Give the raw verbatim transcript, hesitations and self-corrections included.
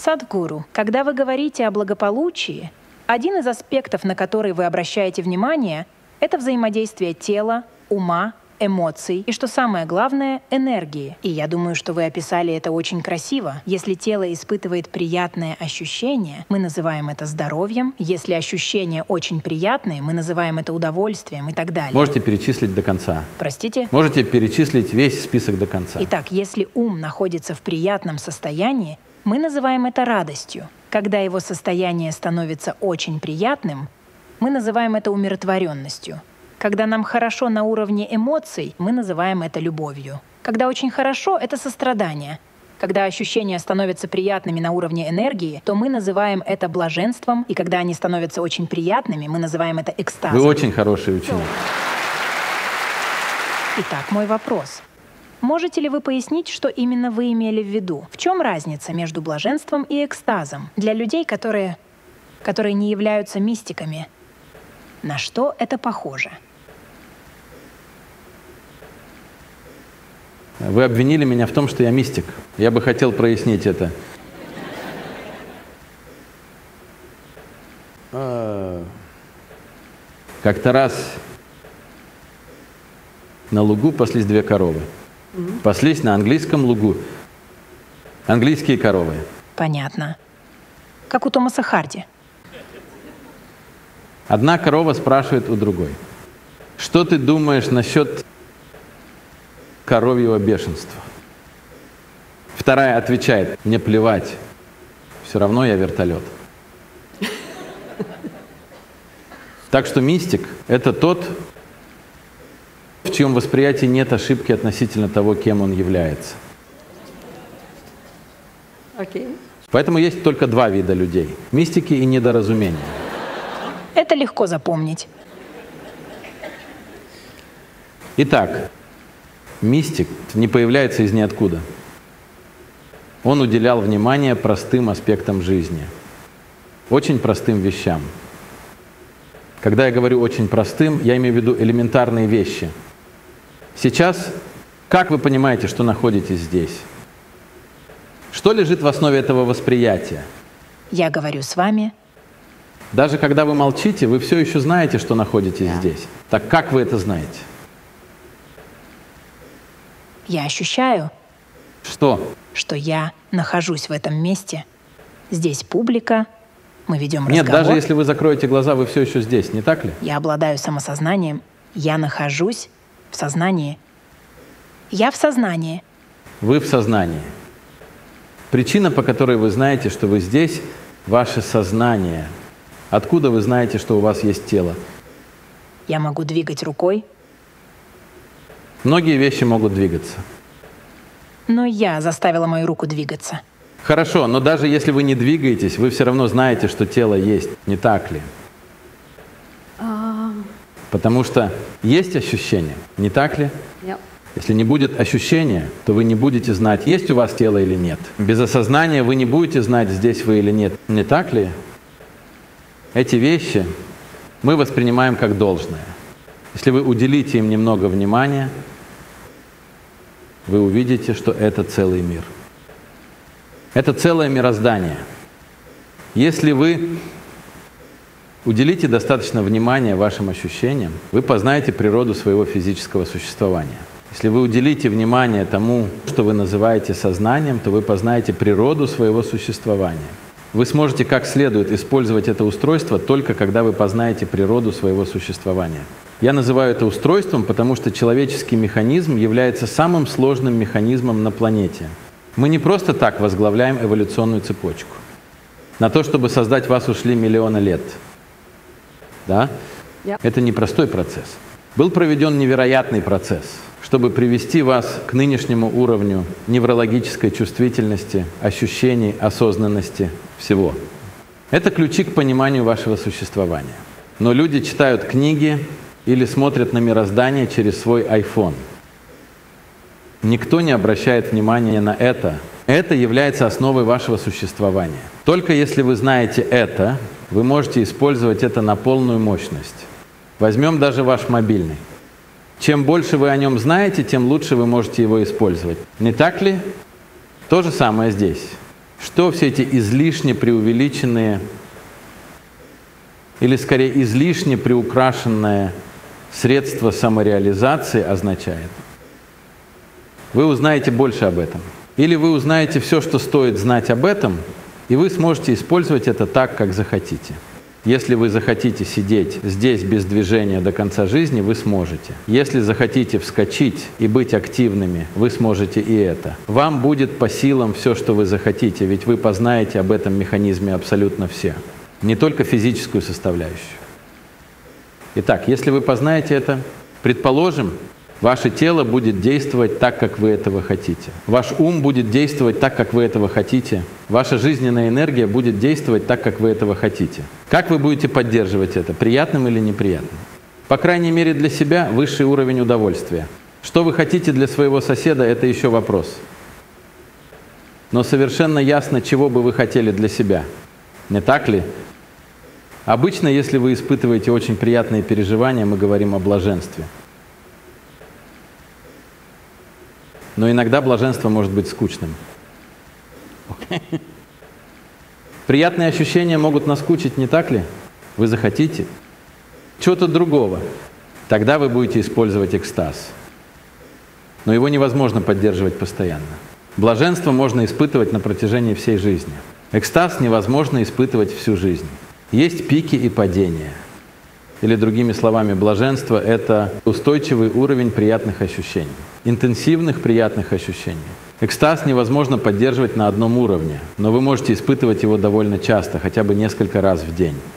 Садхгуру, когда вы говорите о благополучии, один из аспектов, на который вы обращаете внимание, это взаимодействие тела, ума, эмоций и, что самое главное, энергии. И я думаю, что вы описали это очень красиво. Если тело испытывает приятное ощущение, мы называем это здоровьем. Если ощущения очень приятные, мы называем это удовольствием и так далее. Можете перечислить до конца. Простите? Можете перечислить весь список до конца. Итак, если ум находится в приятном состоянии, мы называем это радостью. Когда его состояние становится очень приятным, мы называем это умиротворенностью. Когда нам хорошо на уровне эмоций, мы называем это любовью. Когда очень хорошо, это сострадание. Когда ощущения становятся приятными на уровне энергии, то мы называем это блаженством, и когда они становятся очень приятными, мы называем это экстазом. Вы очень хороший ученик. Итак, мой вопрос. Можете ли вы пояснить, что именно вы имели в виду? В чем разница между блаженством и экстазом для людей, которые, которые не являются мистиками? На что это похоже? Вы обвинили меня в том, что я мистик. Я бы хотел прояснить это. Как-то раз на лугу паслись две коровы. Паслись на английском лугу. Английские коровы. Понятно. Как у Томаса Харди. Одна корова спрашивает у другой: что ты думаешь насчет коровьего бешенства? Вторая отвечает: мне плевать, все равно я вертолет. Так что мистик — это тот, в чьем восприятии нет ошибки относительно того, кем он является. Okay. Поэтому есть только два вида людей — мистики и недоразумения. Это легко запомнить. Итак, мистик не появляется из ниоткуда. Он уделял внимание простым аспектам жизни, очень простым вещам. Когда я говорю «очень простым», я имею в виду элементарные вещи. Сейчас, как вы понимаете, что находитесь здесь? Что лежит в основе этого восприятия? Я говорю с вами. Даже когда вы молчите, вы все еще знаете, что находитесь yeah. здесь. Так как вы это знаете? Я ощущаю, что? Что я нахожусь в этом месте. Здесь публика, мы ведем Нет, разговор. даже если вы закроете глаза, вы все еще здесь, не так ли? Я обладаю самосознанием. Я нахожусь в сознании. Я в сознании. Вы в сознании. Причина, по которой вы знаете, что вы здесь, ваше сознание. Откуда вы знаете, что у вас есть тело? Я могу двигать рукой. Многие вещи могут двигаться. Но я заставила мою руку двигаться. Хорошо, но даже если вы не двигаетесь, вы все равно знаете, что тело есть, не так ли? Um... Потому что есть ощущение, не так ли? Yep. Если не будет ощущения, то вы не будете знать, есть у вас тело или нет. Без осознания вы не будете знать, здесь вы или нет, не так ли? Эти вещи мы воспринимаем как должное. Если вы уделите им немного внимания, вы увидите, что это целый мир. Это целое мироздание. Если вы уделите достаточно внимания вашим ощущениям, вы познаете природу своего физического существования. Если вы уделите внимание тому, что вы называете сознанием, то вы познаете природу своего существования. Вы сможете как следует использовать это устройство только когда вы познаете природу своего существования. Я называю это устройством, потому что человеческий механизм является самым сложным механизмом на планете. Мы не просто так возглавляем эволюционную цепочку. На то, чтобы создать вас, ушли миллионы лет. Да? Yep. Это непростой процесс. Был проведен невероятный процесс, чтобы привести вас к нынешнему уровню неврологической чувствительности, ощущений, осознанности, всего. Это ключи к пониманию вашего существования. Но люди читают книги или смотрят на мироздание через свой айфон. Никто не обращает внимания на это. Это является основой вашего существования. Только если вы знаете это, вы можете использовать это на полную мощность. Возьмем даже ваш мобильный. Чем больше вы о нем знаете, тем лучше вы можете его использовать. Не так ли? То же самое здесь. что все эти излишне преувеличенные или скорее излишне приукрашенное средство самореализации означает. Вы узнаете больше об этом. Или вы узнаете все, что стоит знать об этом, и вы сможете использовать это так, как захотите. Если вы захотите сидеть здесь без движения до конца жизни, вы сможете. Если захотите вскочить и быть активными, вы сможете и это. Вам будет по силам все, что вы захотите, ведь вы познаете об этом механизме абсолютно все. Не только физическую составляющую. Итак, если вы познаете это, предположим, ваше тело будет действовать так, как вы этого хотите. Ваш ум будет действовать так, как вы этого хотите. Ваша жизненная энергия будет действовать так, как вы этого хотите. Как вы будете поддерживать это? Приятным или неприятным? По крайней мере для себя высший уровень удовольствия. Что вы хотите для своего соседа, это еще вопрос. Но совершенно ясно, чего бы вы хотели для себя. Не так ли? Обычно, если вы испытываете очень приятные переживания, мы говорим о блаженстве. Но иногда блаженство может быть скучным. Okay. Приятные ощущения могут наскучить, не так ли? Вы захотите чего-то другого. Тогда вы будете использовать экстаз. Но его невозможно поддерживать постоянно. Блаженство можно испытывать на протяжении всей жизни. Экстаз невозможно испытывать всю жизнь. Есть пики и падения. Или другими словами, блаженство — это устойчивый уровень приятных ощущений, интенсивных приятных ощущений. Экстаз невозможно поддерживать на одном уровне, но вы можете испытывать его довольно часто, хотя бы несколько раз в день.